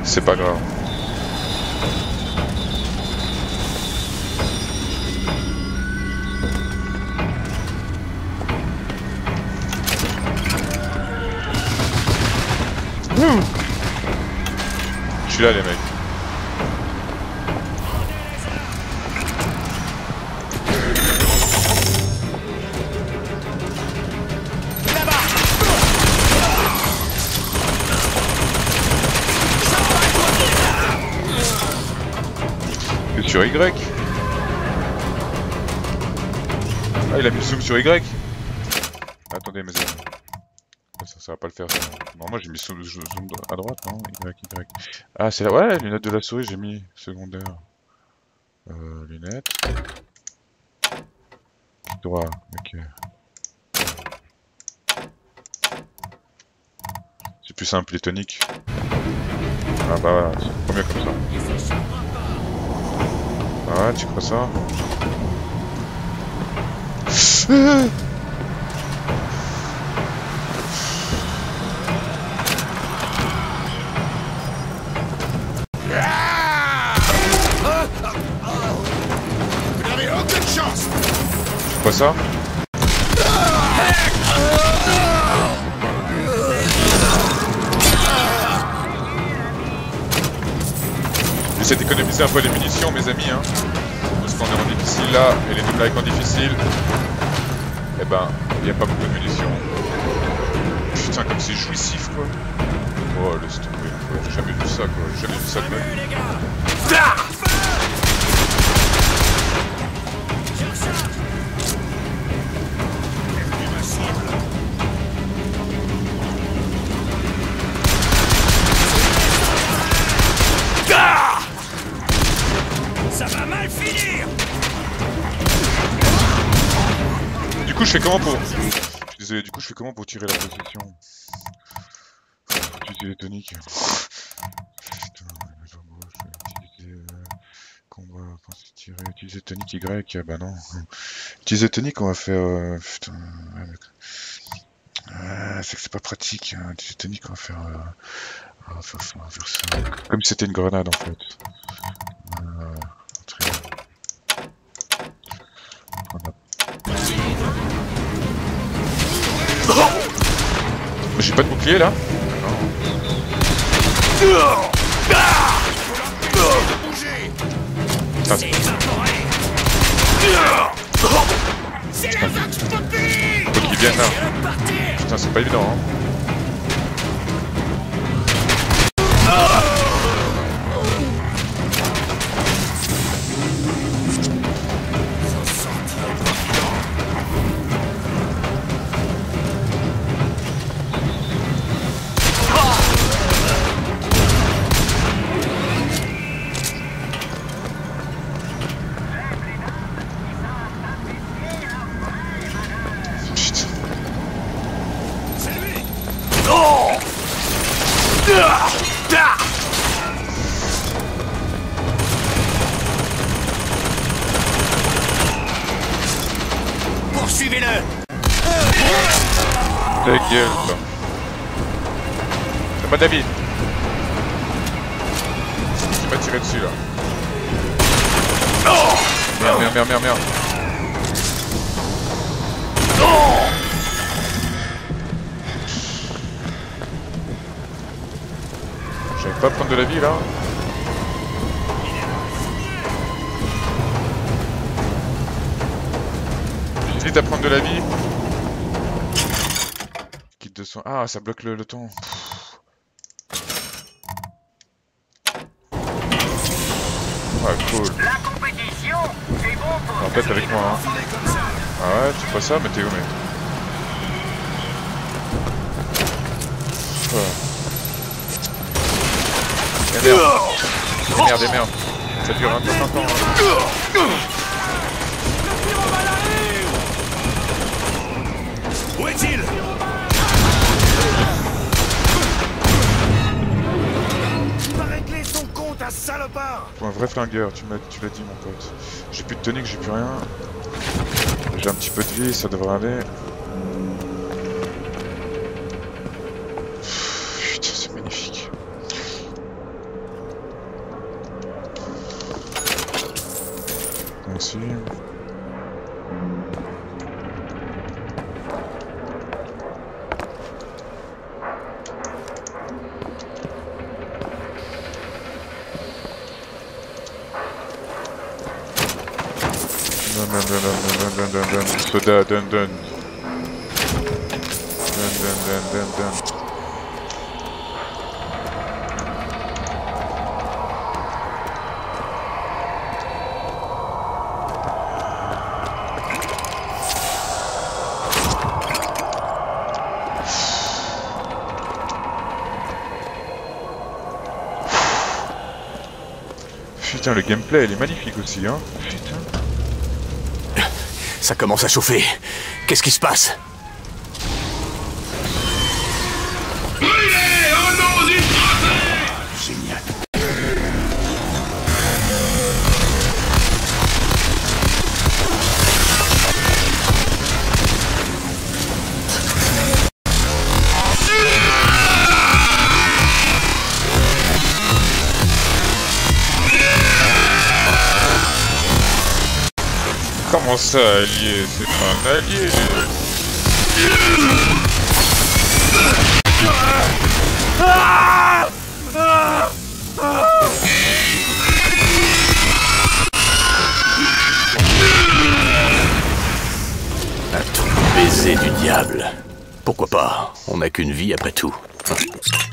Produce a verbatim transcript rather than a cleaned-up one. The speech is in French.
C'est pas grave. Mmh. Je suis là les mecs. Sur Y. Ah, il a mis le zoom sur Y. Attendez mes amis. Ça, ça va pas le faire ça. Non, moi j'ai mis zoom à droite, non? Y, Y. Ah, c'est là. Ouais, lunettes de la souris, j'ai mis secondaire. Euh, lunettes. Droit, ok. C'est plus simple, les toniques. Ah bah voilà, c'est trop mieux comme ça. Ah, tu crois ça? Vous n'avez aucune chance. Tu crois ça? J'essaie d'économiser un peu les munitions, mes amis, hein. Parce qu'on est en difficile là, et les double en difficile, et ben, il n'y a pas beaucoup de munitions. Putain, comme c'est jouissif, quoi. Oh, laisse tomber, quoi. J'ai jamais vu ça, quoi. J'ai jamais vu ça de ma vie. Ça va mal finir. Du coup, je fais comment pour... Je suis désolé, du coup, je fais comment pour tirer la possession? Utiliser les toniques. Putain, utiliser... Euh, combat, penser tirer, utiliser tonique Y, ah bah non. Utiliser tonique, on va faire... Euh, putain... Ouais, mais... euh, c'est que c'est pas pratique, hein. Utiliser tonique, on va faire... Euh, on va faire ça, on va faire ça. Comme si c'était une grenade, en fait. Euh, J'ai pas de bouclier là? Non. Ah. Faut qu'il vienne là. Putain, c'est pas évident, hein. Poursuivez-le. Ta gueule, toi. T'as pas d'avis. J'ai pas tiré dessus là. Merde, merde, merde, merde, merde. J'arrive pas à prendre de la vie là. J'hésite à prendre de la vie. Kit de soin. Ah, ça bloque le, le temps. Ah, cool. La compétition, c'est bon pour... En fait, avec moi, hein. Ah ouais, tu fais ça, mais t'es où, mec? Et merde. Et merde, et merde. Ça dure un certain temps. Hein. Où est-il? Il va régler son compte à salopard. Faut un vrai flingueur, tu m'as tu l'as dit mon pote. J'ai plus de tonique, j'ai plus rien. J'ai un petit peu de vie, ça devrait aller. Putain, c'est magnifique. ici. Dun dun dun dun dun dun dun. Soda dun dun. Dun dun dun dun dun. Putain, le gameplay, il est magnifique aussi, hein. Putain. Ça commence à chauffer. Qu'est-ce qui se passe? Brûlez au nom du français! Génial. Comment ça, allié? C'est pas un allié. Un tout baiser du diable. Pourquoi pas? On n'a qu'une vie après tout.